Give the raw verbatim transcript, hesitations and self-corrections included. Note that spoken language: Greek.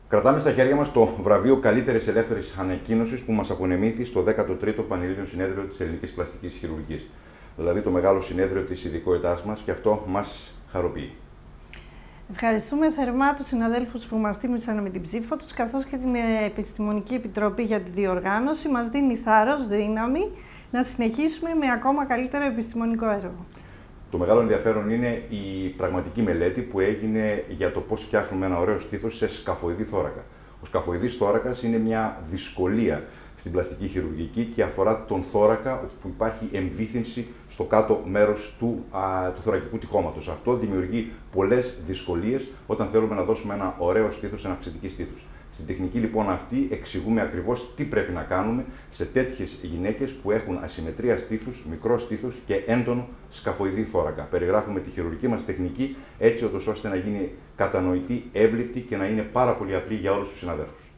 Κρατάμε στα χέρια μας το βραβείο Καλύτερης Ελεύθερης Ανακοίνωσης που μας απονεμήθη στο δέκατο τρίτο Πανελλήνιο Συνέδριο της Ελληνικής Πλαστικής Χειρουργικής. Δηλαδή το μεγάλο συνέδριο της ειδικότητάς μας, και αυτό μας χαροποιεί. Ευχαριστούμε θερμά τους συναδέλφους που μας τίμησαν με την ψήφο τους, καθώς και την Επιστημονική Επιτροπή για τη διοργάνωση. Μας δίνει θάρρος, δύναμη να συνεχίσουμε με ακόμα καλύτερο επιστημονικό έργο. Το μεγάλο ενδιαφέρον είναι η πραγματική μελέτη που έγινε για το πώς φτιάχνουμε ένα ωραίο στήθος σε σκαφοειδή θώρακα. Ο σκαφοειδής θώρακας είναι μια δυσκολία στην πλαστική χειρουργική και αφορά τον θώρακα, όπου υπάρχει εμβύθυνση στο κάτω μέρος του, α, του θωρακικού τυχώματος. Αυτό δημιουργεί πολλές δυσκολίες όταν θέλουμε να δώσουμε ένα ωραίο στήθος, ένα αυξητική στήθους. Στην τεχνική λοιπόν αυτή εξηγούμε ακριβώς τι πρέπει να κάνουμε σε τέτοιες γυναίκες που έχουν ασυμμετρία στήθους, μικρό στήθος και έντονο σκαφοειδή θώρακα. Περιγράφουμε τη χειρουργική μας τεχνική έτσι ώστε να γίνει κατανοητή, εύληπτη και να είναι πάρα πολύ απλή για όλους τους συναδέλφους.